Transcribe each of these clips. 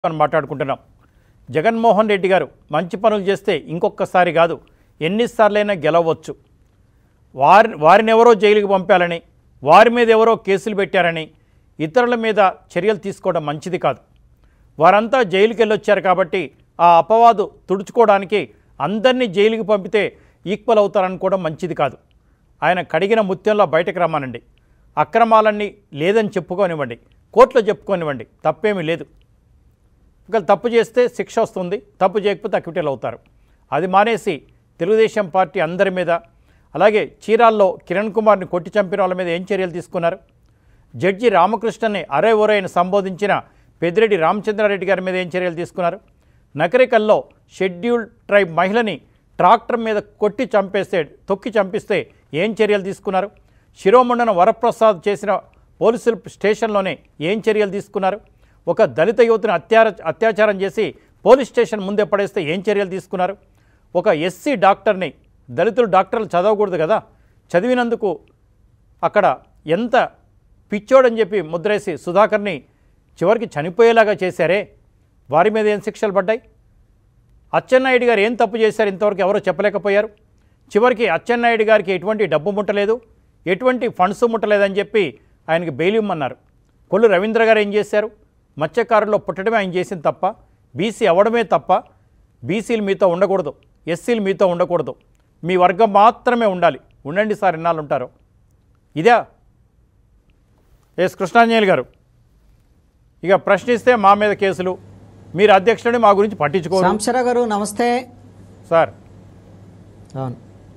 మనం మాట్లాడుకుంటున్నాం. జగన్మోహన్ రెడ్డి గారు మంచి పనులు చేస్తే ఇంకొకసారి కాదు ఎన్నిసార్లైనా గెలవచ్చు. వారిని ఎవరో జైలుకి పంపాలని, వారి మీద ఎవరో కేసులు పెట్టారని ఇతరుల మీద చర్యలు తీసుకోవడం మంచిది కాదు. వారంతా జైలుకి వెళ్ళొచ్చారు కాబట్టి ఆ అపవాదు తుడుచుకోవడానికి అందరినీ జైలుకి పంపితే ఈక్వల్ అవుతారనుకోవడం మంచిది కాదు. ఆయన కడిగిన ముత్యంలో బయటకు రమ్మనండి. అక్రమాలన్నీ లేదని చెప్పుకోనివ్వండి, కోర్టులో చెప్పుకోనివ్వండి, తప్పేమీ లేదు. ఒకవేళ తప్పు చేస్తే శిక్ష వస్తుంది, తప్పు చేయకపోతే అక్విటల్ అవుతారు. అది మానేసి తెలుగుదేశం పార్టీ అందరి మీద, అలాగే చీరాల్లో కిరణ్ కుమార్ని కొట్టి చంపిన వాళ్ళ మీద ఏం చర్యలు తీసుకున్నారు? జడ్జి రామకృష్ణని అరే ఒరేని సంబోధించిన పెద్దిరెడ్డి రామచంద్రారెడ్డి గారి మీద ఏం చర్యలు తీసుకున్నారు? నకరికల్లో షెడ్యూల్డ్ ట్రైబ్ మహిళని ట్రాక్టర్ మీద తొక్కి చంపిస్తే ఏం చర్యలు తీసుకున్నారు? శిరోమండన వరప్రసాద్ చేసిన పోలీసుల స్టేషన్లోనే ఏం చర్యలు తీసుకున్నారు? ఒక దళిత యువతిని అత్యాచారం చేసి పోలీస్ స్టేషన్ ముందే పడేస్తే ఏం చర్యలు తీసుకున్నారు? ఒక ఎస్సీ డాక్టర్ని, దళితులు డాక్టర్లు చదవకూడదు కదా, చదివినందుకు అక్కడ ఎంత పిచ్చోడని చెప్పి ముద్రేసి సుధాకర్ని చివరికి చనిపోయేలాగా చేశారే, వారి మీద ఏం శిక్షలు పడ్డాయి? అచ్చెన్నాయుడు గారు ఏం తప్పు చేశారు ఇంతవరకు ఎవరో చెప్పలేకపోయారు. చివరికి అచ్చెన్నాయుడు గారికి ఎటువంటి డబ్బు ముట్టలేదు, ఎటువంటి ఫండ్స్ ముట్టలేదని చెప్పి ఆయనకి బెయిల్ ఇమ్మన్నారు. కొల్లు రవీంద్ర గారు ఏం చేశారు? మత్స్యకారుల్లో పుట్టడమే ఆయన చేసింది తప్ప, బీసీ అవ్వడమే తప్ప. బీసీలు మీతో ఉండకూడదు, ఎస్సీలు మీతో ఉండకూడదు, మీ వర్గం మాత్రమే ఉండాలి. ఉండండి సార్, ఎన్నాళ్ళు ఉంటారో. ఇదే ఎస్ కృష్ణాంజనేయులు గారు, ఇక ప్రశ్నిస్తే మా మీద కేసులు, మీరు అధ్యక్షుడిని మా గురించి పట్టించుకోరు. సాంబశివరావు గారు నమస్తే సార్. అవును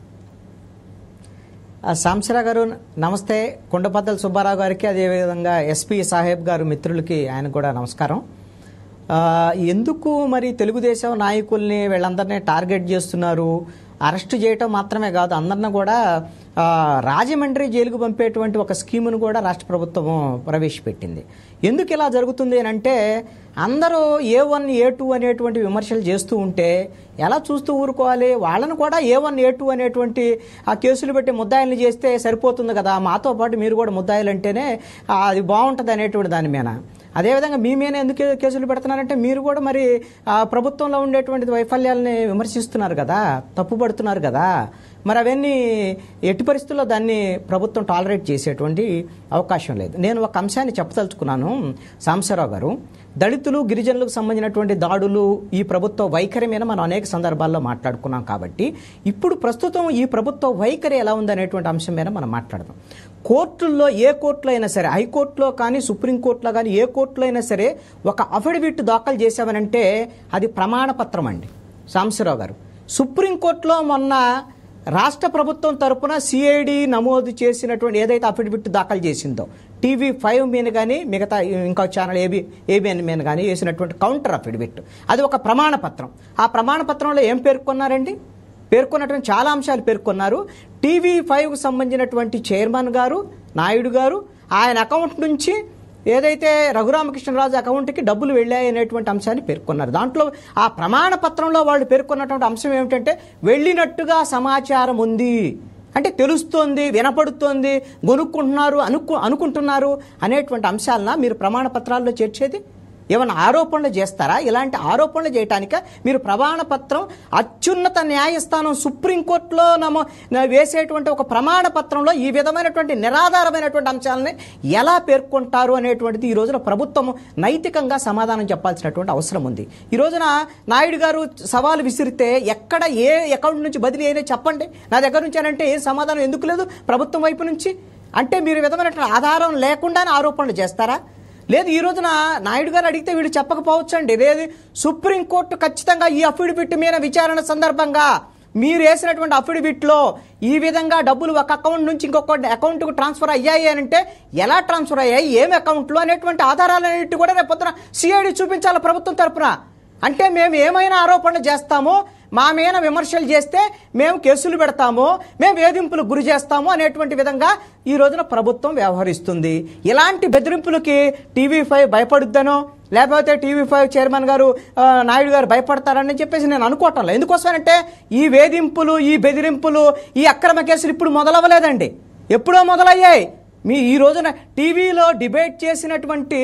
సాంబశివరావు గారు నమస్తే. కొండపద్దల సుబ్బారావు గారికి, అదేవిధంగా ఎస్పీ సాహెబ్ గారు మిత్రులకి ఆయన కూడా నమస్కారం. ఎందుకు మరి తెలుగుదేశం నాయకుల్ని వీళ్ళందరినీ టార్గెట్ చేస్తున్నారు? అరెస్ట్ చేయటం మాత్రమే కాదు, అందరిని కూడా రాజమండ్రి జైలుకు పంపేటువంటి ఒక స్కీమును కూడా రాష్ట్ర ప్రభుత్వం ప్రవేశపెట్టింది. ఎందుకు ఇలా జరుగుతుంది అని అంటే, అందరూ A1 A2 అనేటువంటి విమర్శలు చేస్తూ ఉంటే ఎలా చూస్తూ ఊరుకోవాలి? వాళ్ళను కూడా A1 A2 అనేటువంటి ఆ కేసులు పెట్టి ముద్దాయిల్ని చేస్తే సరిపోతుంది కదా, మాతో పాటు మీరు కూడా ముద్దాయిలు అంటేనే అది బాగుంటుంది అనేటువంటి దాని మీద. అదేవిధంగా మీ మీద ఎందుకు కేసులు పెడుతున్నారంటే, మీరు కూడా మరి ప్రభుత్వంలో ఉండేటువంటి వైఫల్యాలని విమర్శిస్తున్నారు కదా, తప్పుపడుతున్నారు కదా. మరి అవన్నీ ఎట్టి పరిస్థితుల్లో దాన్ని ప్రభుత్వం టాలరేట్ చేసేటువంటి అవకాశం లేదు. నేను ఒక అంశాన్ని చెప్పదలుచుకున్నాను సాంబశివరావు గారు. దళితులు, గిరిజనులకు సంబంధించినటువంటి దాడులు, ఈ ప్రభుత్వ వైఖరి మీద మనం అనేక సందర్భాల్లో మాట్లాడుకున్నాం. కాబట్టి ఇప్పుడు ప్రస్తుతం ఈ ప్రభుత్వ వైఖరి ఎలా ఉందనేటువంటి అంశం మీద మనం మాట్లాడదాం. కోర్టుల్లో, ఏ కోర్టులో అయినా సరే, హైకోర్టులో కానీ సుప్రీంకోర్టులో కానీ ఏ కోర్టులో అయినా సరే, ఒక అఫిడవిట్ దాఖలు చేశామనంటే అది ప్రమాణపత్రం అండి సాంబశివరావు గారు. సుప్రీంకోర్టులో మొన్న రాష్ట్ర ప్రభుత్వం తరపున సిఐడి నమోదు చేసినటువంటి ఏదైతే అఫిడవిట్ దాఖలు చేసిందో, TV5 మీద కానీ మిగతా ఇంకో ఛానల్ ఏబిఎన్ మీద కానీ వేసినటువంటి కౌంటర్ అఫిడవిట్, అది ఒక ప్రమాణపత్రం. ఆ ప్రమాణపత్రంలో ఏం పేర్కొన్నారండి? పేర్కొన్నటువంటి చాలా అంశాలు పేర్కొన్నారు. TV5కు సంబంధించినటువంటి చైర్మన్ గారు, నాయుడు గారు, ఆయన అకౌంట్ నుంచి ఏదైతే రఘురామకృష్ణరాజు అకౌంట్కి డబ్బులు వెళ్ళాయి అనేటువంటి అంశాన్ని పేర్కొన్నారు. దాంట్లో ఆ ప్రమాణ పత్రంలో వాళ్ళు పేర్కొన్నటువంటి అంశం ఏమిటంటే, వెళ్ళినట్టుగా సమాచారం ఉంది అంటే తెలుస్తోంది, వినపడుతోంది, కొనుక్కుంటున్నారు, అనుకుంటున్నారు అనేటువంటి అంశాలన మీరు ప్రమాణ పత్రాల్లో చేర్చేది? ఏమైనా ఆరోపణలు చేస్తారా? ఇలాంటి ఆరోపణలు చేయటానిక మీరు ప్రమాణ పత్రం, అత్యున్నత న్యాయస్థానం సుప్రీంకోర్టులో వేసేటువంటి ఒక ప్రమాణ పత్రంలో ఈ విధమైనటువంటి నిరాధారమైనటువంటి అంశాలని ఎలా పేర్కొంటారు అనేటువంటిది ఈ రోజున ప్రభుత్వం నైతికంగా సమాధానం చెప్పాల్సినటువంటి అవసరం ఉంది. ఈ రోజున నాయుడు గారు సవాలు విసిరితే ఎక్కడ ఏ అకౌంట్ నుంచి బదిలీ అయినా చెప్పండి, నా దగ్గర నుంచి అంటే ఏం సమాధానం ఎందుకు లేదు ప్రభుత్వం వైపు నుంచి? అంటే మీరు విధమైనటువంటి ఆధారం లేకుండానే ఆరోపణలు చేస్తారా? లేదు, ఈ రోజున నాయుడు గారు అడిగితే వీడు చెప్పకపోవచ్చండి. లేదు, సుప్రీంకోర్టు ఖచ్చితంగా ఈ అఫిడవిట్ మీద విచారణ సందర్భంగా మీరు వేసినటువంటి అఫిడవిట్లో ఈ విధంగా డబ్బులు ఒక అకౌంట్ నుంచి ఇంకొక అకౌంట్కు ట్రాన్స్ఫర్ అయ్యాయి అని అంటే, ఎలా ట్రాన్స్ఫర్ అయ్యాయి, ఏం అకౌంట్లో అనేటువంటి ఆధారాలన్నిటి కూడా రేపు పొద్దున సిఐడి చూపించాలి ప్రభుత్వం తరఫున. అంటే మేము ఏమైనా ఆరోపణలు చేస్తామో, మా మీద విమర్శలు చేస్తే మేము కేసులు పెడతాము, మేము వేధింపులకు గురి చేస్తాము అనేటువంటి విధంగా ఈ రోజున ప్రభుత్వం వ్యవహరిస్తుంది. ఇలాంటి బెదిరింపులకి TV5 భయపడుద్దనో, లేకపోతే TV5 చైర్మన్ గారు నాయుడు గారు భయపడతారని చెప్పేసి నేను అనుకోవటం లేదు. ఎందుకోసమంటే ఈ వేధింపులు, ఈ బెదిరింపులు, ఈ అక్రమ కేసులు ఇప్పుడు మొదలవ్వలేదండి, ఎప్పుడో మొదలయ్యాయి. ఈ రోజున టీవీలో డిబేట్ చేసినటువంటి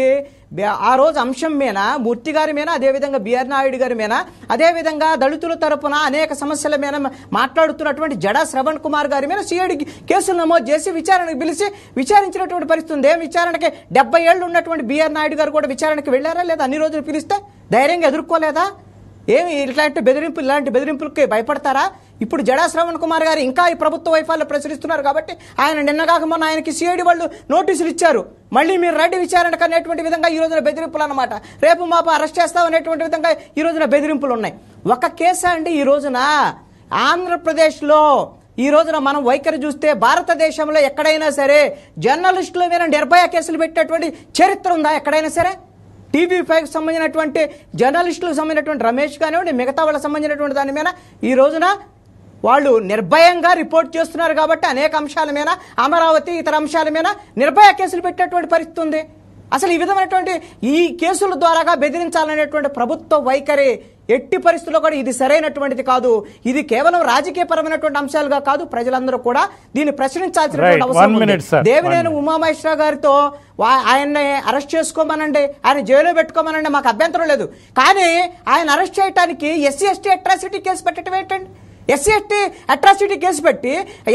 ఆ రోజు అంశం మీద మూర్తి గారి మీద, అదేవిధంగా బిఆర్ నాయుడు గారి మీద, అదేవిధంగా దళితుల తరపున అనేక సమస్యల మీద మాట్లాడుతున్నటువంటి జడా శ్రవణ్ కుమార్ గారి మీద సిఐడి కేసులు నమోదు చేసి విచారణకు పిలిచి విచారించినటువంటి పరిస్థితి ఉంది. విచారణకి 70 ఏళ్ళు ఉన్నటువంటి బిఆర్ నాయుడు గారు కూడా విచారణకి వెళ్ళారా లేదా? అన్ని రోజులు పిలిస్తే ధైర్యంగా ఎదుర్కోలేదా? ఏమి ఇలాంటి బెదిరింపులకి భయపడతారా? ఇప్పుడు జడా శ్రవణ్ కుమార్ గారు ఇంకా ఈ ప్రభుత్వ వైఫల్యం ప్రచురిస్తున్నారు కాబట్టి ఆయన నిన్నగాక మొన్న ఆయనకి సిఐడి వాళ్ళు నోటీసులు ఇచ్చారు. మళ్ళీ మీరు రెడ్డి విచారణకు అనేటువంటి విధంగా ఈ రోజున బెదిరింపులు అన్నమాట. రేపు మాపు అరెస్ట్ చేస్తాం అనేటువంటి విధంగా ఈ రోజున బెదిరింపులు ఉన్నాయి. ఒక కేసు అండి ఈ రోజున ఆంధ్రప్రదేశ్లో ఈ రోజున మనం వైఖరి చూస్తే భారతదేశంలో ఎక్కడైనా సరే జర్నలిస్టుల మీద నిర్భయ కేసులు పెట్టేటువంటి చరిత్ర ఉందా ఎక్కడైనా సరే? TV5 సంబంధించినటువంటి జర్నలిస్టులకు సంబంధించినటువంటి రమేష్ కానివ్వండి, మిగతా వాళ్ళకి సంబంధించినటువంటి దాని మీద ఈ రోజున వాళ్ళు నిర్భయంగా రిపోర్ట్ చేస్తున్నారు కాబట్టి అనేక అంశాల మీద, అమరావతి ఇతర అంశాల మీద నిర్భయ కేసులు పెట్టేటువంటి పరిస్థితి ఉంది. అసలు ఈ విధమైనటువంటి ఈ కేసుల ద్వారాగా బెదిరించాలనేటువంటి ప్రభుత్వ వైఖరి ఎట్టి పరిస్థితుల్లో కూడా ఇది సరైనటువంటిది కాదు. ఇది కేవలం రాజకీయపరమైనటువంటి అంశాలుగా కాదు, ప్రజలందరూ కూడా దీన్ని ప్రశ్నించాల్సినటువంటి అవసరం ఉంది. దేవినేని ఉమామహేశ్వరరావు గారితో ఆయన్ని అరెస్ట్ చేసుకోమనండి, ఆయన జైల్లో పెట్టుకోమనండి, మాకు అభ్యంతరం లేదు. కానీ ఆయన అరెస్ట్ చేయడానికి SC/ST అట్రాసిటీ కేసు పెట్టడం ఏంటండి? SC/ST అట్రాసిటీ కేసు పెట్టి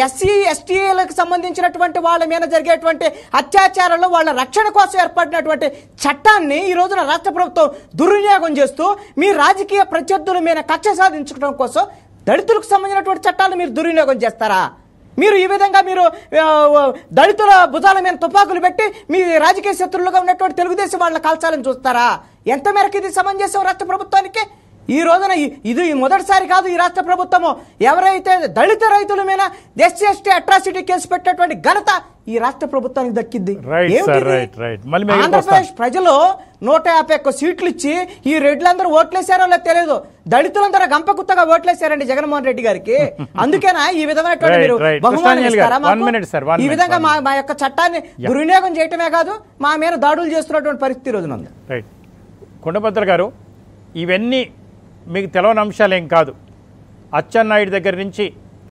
SC/STలకు సంబంధించినటువంటి వాళ్ళ మీద జరిగేటువంటి అత్యాచారాలు వాళ్ళ రక్షణ కోసం ఏర్పడినటువంటి చట్టాన్ని ఈ రోజున రాష్ట్ర ప్రభుత్వం దుర్వినియోగం చేస్తూ మీ రాజకీయ ప్రత్యర్థుల మీద కక్ష సాధించడం కోసం దళితులకు సంబంధించినటువంటి చట్టాలను మీరు దుర్వినియోగం చేస్తారా? మీరు ఈ విధంగా మీరు దళితుల భుజాల మీద తుపాకులు పెట్టి మీ రాజకీయ శత్రువులుగా ఉన్నటువంటి తెలుగుదేశం వాళ్ళని కాల్చాలని చూస్తారా? ఎంత మేరకు ఇది సమంజసం రాష్ట్ర ప్రభుత్వానికి? ఈ రోజున ఇది మొదటిసారి కాదు ఈ రాష్ట్ర ప్రభుత్వము ఎవరైతే దళిత రైతుల మీద SC/ST అట్రాసిటీ కేసు పెట్టేటువంటి ఘనత ఈ రాష్ట్ర ప్రభుత్వానికి దక్కింది. ఆంధ్రప్రదేశ్ ప్రజలు 151 సీట్లు ఇచ్చి ఈ రెడ్లందరూ ఓట్లేశారో లేదో తెలియదు, దళితులందరూ గంపకుత్తగా ఓట్లేశారండి జగన్మోహన్ రెడ్డి గారికి. అందుకేనా ఈ విధమైనటువంటి మీరు బహుమానం ఇస్తారా మాకు? ఈ విధంగా మా యొక్క చట్టాన్ని దుర్వినియోగం చేయటమే కాదు మా మీద దాడులు చేస్తున్నటువంటి పరిస్థితి రోజున ఉంది. కొండభద్ర గారు, ఇవన్నీ మీకు తెలవని అంశాలేం కాదు. అచ్చెన్నాయుడు దగ్గర నుంచి